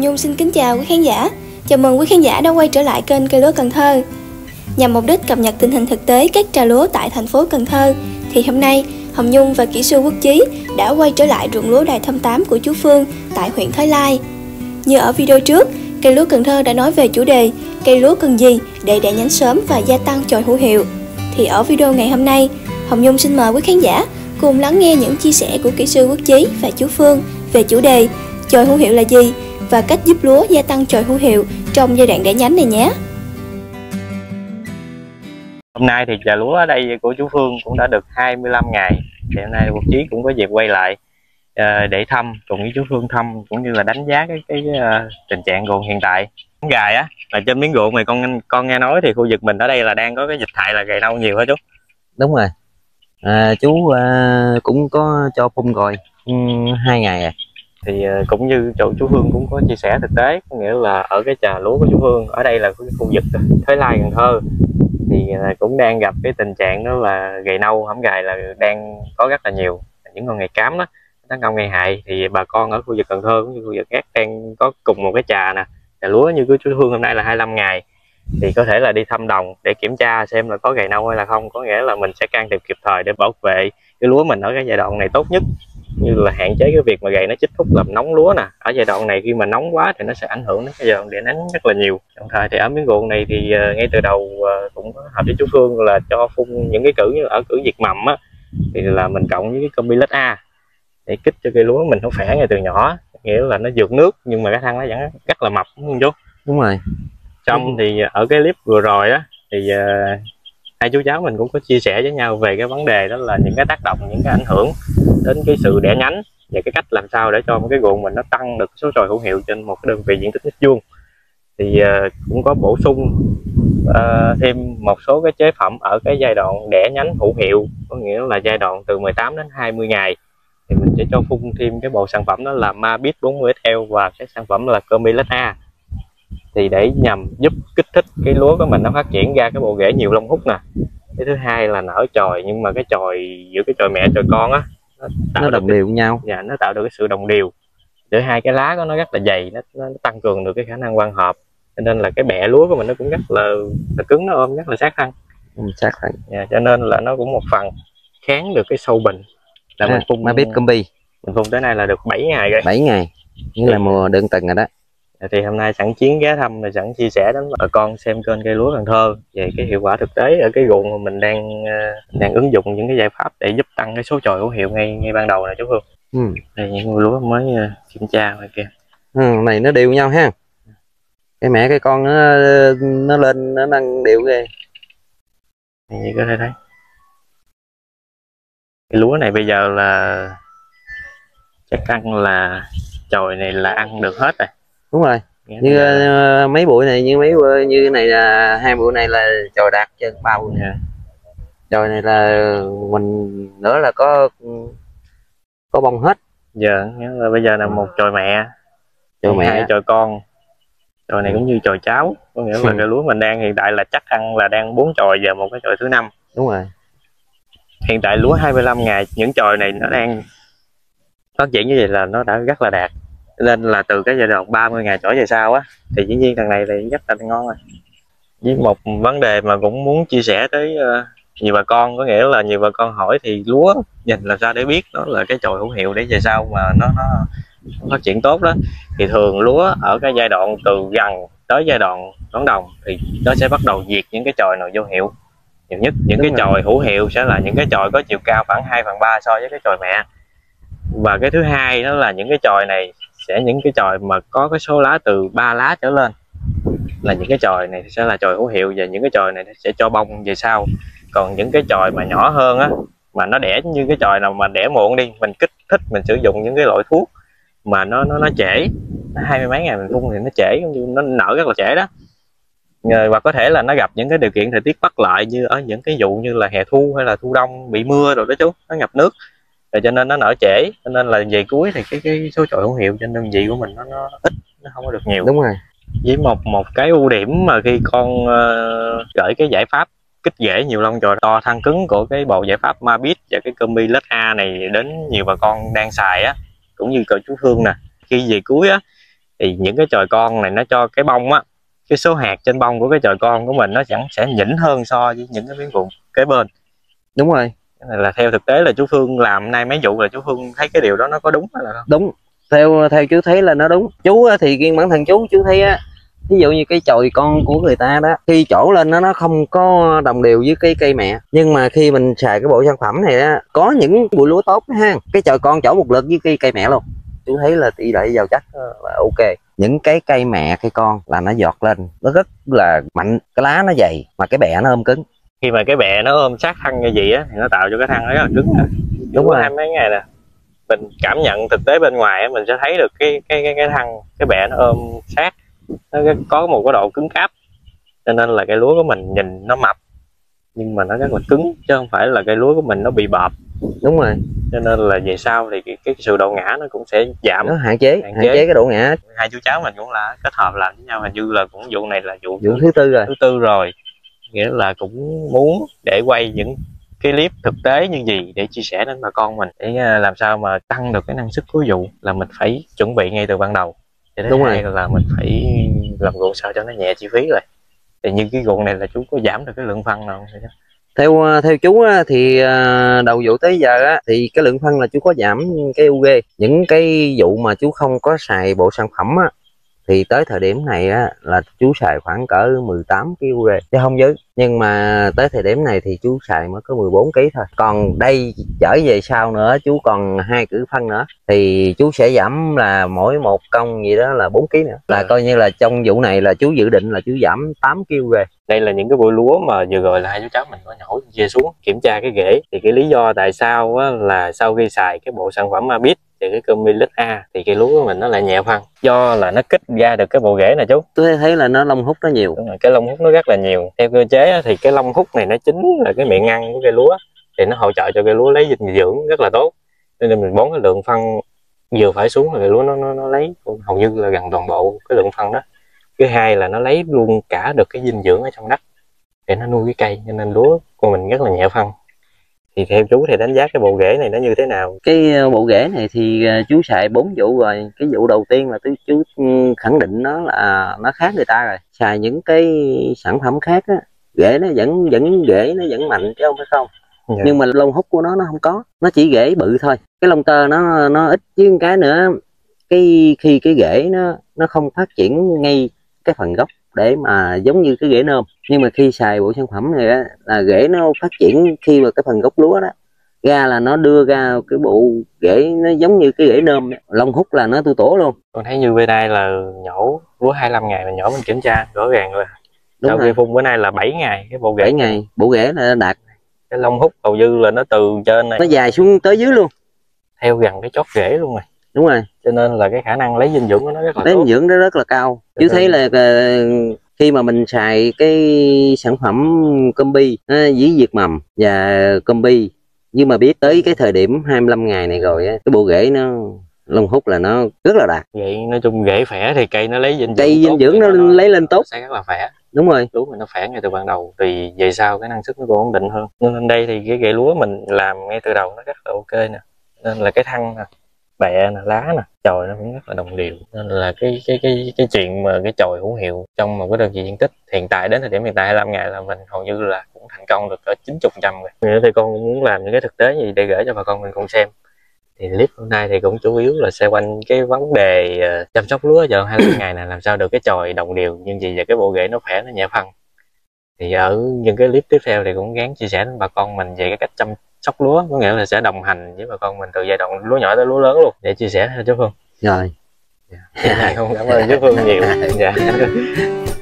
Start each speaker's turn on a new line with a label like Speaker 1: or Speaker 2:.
Speaker 1: Nhung xin kính chào quý khán giả. Chào mừng quý khán giả đã quay trở lại kênh Cây Lúa Cần Thơ. Nhằm mục đích cập nhật tình hình thực tế các trà lúa tại thành phố Cần Thơ, thì hôm nay Hồng Nhung và kỹ sư Quốc Chí đã quay trở lại ruộng lúa Đài Thâm 8 của chú Phương tại huyện Thới Lai. Như ở video trước, Cây Lúa Cần Thơ đã nói về chủ đề cây lúa cần gì để đẻ nhánh sớm và gia tăng chồi hữu hiệu. Thì ở video ngày hôm nay, Hồng Nhung xin mời quý khán giả cùng lắng nghe những chia sẻ của kỹ sư Quốc Chí và chú Phương về chủ đề chồi hữu hiệu là gì và cách giúp lúa gia tăng chồi hữu hiệu trong giai đoạn đẻ nhánh này nhé.
Speaker 2: Hôm nay thì trà lúa ở đây của chú Phương cũng đã được 25 ngày. Thì hôm nay Quốc Chí cũng có dịp quay lại để thăm cùng với chú Phương thăm cũng như là đánh giá cái tình trạng ruộng hiện tại. Gài á, là trên miếng ruộng này con nghe nói thì khu vực mình ở đây là đang có cái dịch hại là gầy nâu nhiều hả chú?
Speaker 3: Đúng rồi. Chú cũng có cho phun rồi 2 ngày rồi.
Speaker 2: Thì cũng như chỗ chú Phương cũng có chia sẻ thực tế, có nghĩa là ở cái trà lúa của chú Phương ở đây là cái khu vực Thới Lai, Cần Thơ thì cũng đang gặp cái tình trạng đó là gầy nâu, hõm gài là đang có rất là nhiều những con ngày cám đó, nó ngông gây hại. Thì bà con ở khu vực Cần Thơ cũng như khu vực khác đang có cùng một cái trà nè, trà lúa như của chú Phương hôm nay là 25 ngày thì có thể là đi thăm đồng để kiểm tra xem là có gầy nâu hay là không, có nghĩa là mình sẽ can thiệp kịp thời để bảo vệ cái lúa mình ở cái giai đoạn này tốt nhất, như là hạn chế cái việc mà gầy nó chích thúc làm nóng lúa nè. Ở giai đoạn này khi mà nóng quá thì nó sẽ ảnh hưởng đến cái giai đoạn đẻ nhánh rất là nhiều. Đồng thời thì ở miếng ruộng này thì ngay từ đầu cũng hợp với chú Phương là cho phun những cái cử như ở cử diệt mầm á, thì là mình cộng với cái Combilex A để kích cho cây lúa mình nó khỏe ngay từ nhỏ, nghĩa là nó vượt nước nhưng mà cái thân nó vẫn rất là mập, đúng không chú?
Speaker 3: Đúng rồi.
Speaker 2: Xong thì ở cái clip vừa rồi á thì hai chú cháu mình cũng có chia sẻ với nhau về cái vấn đề đó là những cái tác động, những cái ảnh hưởng đến cái sự đẻ nhánh và cái cách làm sao để cho một cái ruộng mình nó tăng được số chồi hữu hiệu trên một cái đơn vị diện tích mét vuông. Thì cũng có bổ sung thêm một số cái chế phẩm ở cái giai đoạn đẻ nhánh hữu hiệu, có nghĩa là giai đoạn từ 18 đến 20 ngày thì mình sẽ cho phun thêm cái bộ sản phẩm đó là Mabit 40SL và cái sản phẩm là Combilex A, thì để nhằm giúp kích thích cái lúa của mình nó phát triển ra cái bộ rễ nhiều lông hút nè. Cái thứ hai là nở chồi, nhưng mà cái chồi giữa cái chồi mẹ chồi con á
Speaker 3: nó đồng đều nhau,
Speaker 2: dạ, nó tạo được cái sự đồng đều giữa hai cái lá của nó rất là dày, nó tăng cường được cái khả năng quang hợp, cho nên là cái bẹ lúa của mình nó cũng rất là cứng, nó ôm rất là sát thân.
Speaker 3: Sát thân.
Speaker 2: Dạ, cho nên là nó cũng một phần kháng được cái sâu bệnh. Là mình phun
Speaker 3: Mabit Combi,
Speaker 2: mình phun tới nay là được 7 ngày rồi.
Speaker 3: 7 ngày như là mùa đơn tuần rồi đó.
Speaker 2: Thì hôm nay sẵn chuyến ghé thăm và sẵn chia sẻ đến bà con xem kênh Cây Lúa Cần Thơ về cái hiệu quả thực tế ở cái ruộng mà mình đang ứng dụng những cái giải pháp để giúp tăng cái số chồi hữu hiệu ngay ban đầu này chú Phương. Đây những ngôi lúa mới kiểm tra ngoài kia.
Speaker 3: Này nó đều nhau ha. Cái mẹ cái con nó lên nó đang đều ghê.
Speaker 2: Như có thể thấy cái lúa này bây giờ là chắc ăn là chồi này là ăn được hết rồi.
Speaker 3: Đúng rồi. Như mấy bụi này, như mấy bụi như này là 2 bụi này là chồi đạt trên 3 bụi này. Chồi này là mình nữa là có bông hết.
Speaker 2: Giờ nghĩa là bây giờ là một chồi mẹ, hai chồi con. Chồi này cũng như chồi cháu, có nghĩa là cái lúa mình đang hiện tại là chắc ăn là đang 4 chồi và một cái chồi thứ 5.
Speaker 3: Đúng rồi.
Speaker 2: Hiện tại lúa 25 ngày, những chồi này nó đang phát triển như vậy là nó đã rất là đạt. Nên là từ cái giai đoạn 30 ngày trở về sau á thì dĩ nhiên thằng này thì rất là ngon rồi. Với một vấn đề mà cũng muốn chia sẻ tới nhiều bà con, có nghĩa là nhiều bà con hỏi thì lúa nhìn làm sao để biết đó là cái chồi hữu hiệu để về sau mà nó phát triển tốt đó. Thì thường lúa ở cái giai đoạn từ gần tới giai đoạn đón đồng thì nó sẽ bắt đầu diệt những cái chồi nào vô hiệu nhiều nhất. Những cái chồi hữu hiệu sẽ là những cái chồi có chiều cao khoảng 2/3 so với cái chồi mẹ. Và cái thứ hai đó là những cái chồi này sẽ những cái chồi mà có cái số lá từ 3 lá trở lên là những cái chồi này sẽ là chồi hữu hiệu, và những cái chồi này sẽ cho bông về sau. Còn những cái chồi mà nhỏ hơn á, mà nó đẻ như cái chồi nào mà đẻ muộn đi, mình kích thích mình sử dụng những cái loại thuốc mà nó trễ, 20 mấy ngày mình phun thì nó trễ, nó nở rất là trễ đó. Và có thể là nó gặp những cái điều kiện thời tiết bất lợi như ở những cái vụ như là hè thu hay là thu đông bị mưa rồi đó chú, nó ngập nước rồi cho nên nó nở trễ, cho nên là về cuối thì cái số chồi hữu hiệu trên đơn vị của mình nó ít, nó không có được nhiều.
Speaker 3: Đúng rồi.
Speaker 2: Với một cái ưu điểm mà khi con gửi cái giải pháp kích rễ nhiều lông chồi to thân cứng của cái bộ giải pháp Mabit và cái Combilex A này đến nhiều bà con đang xài á, cũng như cậu chú Phương nè, khi về cuối á Thì những cái chồi con này nó cho cái bông á, cái số hạt trên bông của cái chồi con của mình nó chẳng sẽ nhỉnh hơn so với những cái miếng vụn kế bên.
Speaker 3: Đúng rồi.
Speaker 2: Cái này là theo thực tế là chú Phương làm nay mấy vụ là chú Phương thấy cái điều đó nó có đúng hay là không?
Speaker 3: Đúng, theo chú thấy là nó đúng. Chú thì riêng bản thân chú thấy á, ví dụ như cái chồi con của người ta đó, khi trổ lên nó không có đồng đều với cái cây mẹ, nhưng mà khi mình xài cái bộ sản phẩm này á, có những bụi lúa tốt ha, cái chồi con trổ một lượt với cây mẹ luôn, chú thấy là tỷ lệ giàu chắc là ok. Những cái cây mẹ cây con là nó giọt lên nó rất là mạnh, cái lá nó dày mà cái bẹ nó ôm cứng.
Speaker 2: Khi mà cái bẹ nó ôm sát thân như vậy á thì nó tạo cho cái thân nó rất là cứng. Đúng rồi. Hai mấy ngày nè mình cảm nhận thực tế bên ngoài á, mình sẽ thấy được cái thân, cái bẹ nó ôm sát, nó có một cái độ cứng cáp, cho nên là cây lúa của mình nhìn nó mập nhưng mà nó rất là cứng, chứ không phải là cây lúa của mình nó bị bợp.
Speaker 3: Đúng rồi.
Speaker 2: Cho nên là về sau thì cái sự độ ngã nó cũng sẽ giảm,
Speaker 3: nó hạn chế cái độ ngã.
Speaker 2: Hai chú cháu mình cũng là kết hợp làm với nhau, hình như là cũng vụ này là vụ
Speaker 3: thứ tư rồi,
Speaker 2: nghĩa là cũng muốn để quay những cái clip thực tế như gì để chia sẻ đến bà con mình, để làm sao mà tăng được cái năng suất cuối vụ là mình phải chuẩn bị ngay từ ban đầu. Đúng rồi, là mình phải làm ruộng sao cho nó nhẹ chi phí rồi. Thì như cái ruộng này là chú có giảm được cái lượng phân nào không?
Speaker 3: Theo chú thì đầu vụ tới giờ á, thì cái lượng phân là chú có giảm cái UG. Những cái vụ mà chú không có xài bộ sản phẩm á, thì tới thời điểm này á, là chú xài khoảng cỡ 18 kg chứ không dưới. Nhưng mà tới thời điểm này thì chú xài mới có 14 kg thôi. Còn đây trở về sau nữa chú còn 2 cử phân nữa thì chú sẽ giảm là mỗi một công gì đó là 4 kg nữa. Là coi như là trong vụ này là chú dự định là chú giảm 8 kg.
Speaker 2: Đây là những cái bụi lúa mà vừa rồi là hai chú cháu mình có nhổ chia xuống kiểm tra cái rễ. Thì cái lý do tại sao á, là sau khi xài cái bộ sản phẩm Abit thì cái Comilix A thì cây lúa của mình nó lại nhẹ phân, do là nó kích ra được cái bộ rễ này chú.
Speaker 3: Tôi thấy là nó lông hút nó nhiều.
Speaker 2: Đúng rồi, cái lông hút nó rất là nhiều. Theo cơ chế thì cái lông hút này nó chính là cái miệng ăn của cây lúa, thì nó hỗ trợ cho cây lúa lấy dinh dưỡng rất là tốt. Nên mình bón cái lượng phân vừa phải xuống là cây lúa nó lấy hầu như là gần toàn bộ cái lượng phân đó. Thứ hai là nó lấy luôn cả được cái dinh dưỡng ở trong đất để nó nuôi cái cây, cho nên lúa của mình rất là nhẹ phân. Thì theo chú thì đánh giá cái bộ rễ này nó như thế nào?
Speaker 3: Cái bộ rễ này thì chú xài 4 vụ rồi. Cái vụ đầu tiên là chú khẳng định nó là nó khác người ta rồi. Xài những cái sản phẩm khác á, rễ nó vẫn rễ nó vẫn mạnh chứ không phải không.
Speaker 2: Dạ.
Speaker 3: Nhưng mà lông hút của nó không có, nó chỉ rễ bự thôi. Cái lông tơ nó ít, với cái nữa khi cái rễ nó không phát triển ngay cái phần gốc để mà giống như cái rễ nôm. Nhưng mà khi xài bộ sản phẩm này á, là rễ nó phát triển khi mà cái phần gốc lúa đó ra là nó đưa ra cái bộ rễ nó giống như cái rễ nôm, lông hút là nó tu tổ luôn.
Speaker 2: Con thấy như bên đây là nhổ lúa 25 ngày mình nhổ mình kiểm tra rõ ràng rồi. Sau khi phun bữa nay là 7 ngày cái bộ rễ.
Speaker 3: 7 ngày bộ rễ là đạt.
Speaker 2: Cái lông hút hầu như là nó từ trên này
Speaker 3: nó dài xuống tới dưới luôn,
Speaker 2: theo gần cái chót rễ luôn rồi.
Speaker 3: Đúng rồi,
Speaker 2: cho nên là cái khả năng lấy dinh dưỡng của nó rất là
Speaker 3: lấy
Speaker 2: tốt.
Speaker 3: dinh dưỡng nó rất là cao. Chú thấy là khi mà mình xài cái sản phẩm Combi với diệt mầm và Combi, nhưng mà biết tới cái thời điểm 25 ngày này rồi á, cái bộ rễ nó lông hút là nó rất là đạt.
Speaker 2: Vậy nói chung rễ khỏe thì cây nó lấy dinh dưỡng,
Speaker 3: dinh dưỡng nó lấy lên tốt,
Speaker 2: sẽ rất là khỏe.
Speaker 3: Đúng rồi,
Speaker 2: lúa mình nó khỏe ngay từ ban đầu thì về sau cái năng suất nó cũng ổn định hơn. Nên đây thì cái rễ lúa mình làm ngay từ đầu nó rất là ok nè, nên là cái thân nè, bẹ nè, lá nè, chồi nó cũng rất là đồng đều. Nên là cái chuyện mà cái chồi hữu hiệu trong một cái đơn vị diện tích hiện tại đến thời điểm hiện tại 25 ngày là mình hầu như là cũng thành công được ở 90% rồi. Nghĩa thì con muốn làm những cái thực tế gì để gửi cho bà con mình cùng xem. Thì clip hôm nay thì cũng chủ yếu là xoay quanh cái vấn đề chăm sóc lúa cho 25 ngày này làm sao được cái chồi đồng đều nhưng gì và cái bộ rễ nó khỏe, nó nhẹ phân. Thì ở những cái clip tiếp theo thì cũng gắng chia sẻ đến bà con mình về cái cách chăm sóc lúa, có nghĩa là sẽ đồng hành với bà con mình từ giai đoạn lúa nhỏ tới lúa lớn luôn để chia sẻ cho chú Phương.
Speaker 3: Rồi.
Speaker 2: Dạ. Không, cảm ơn chú Phương nhiều. Dạ.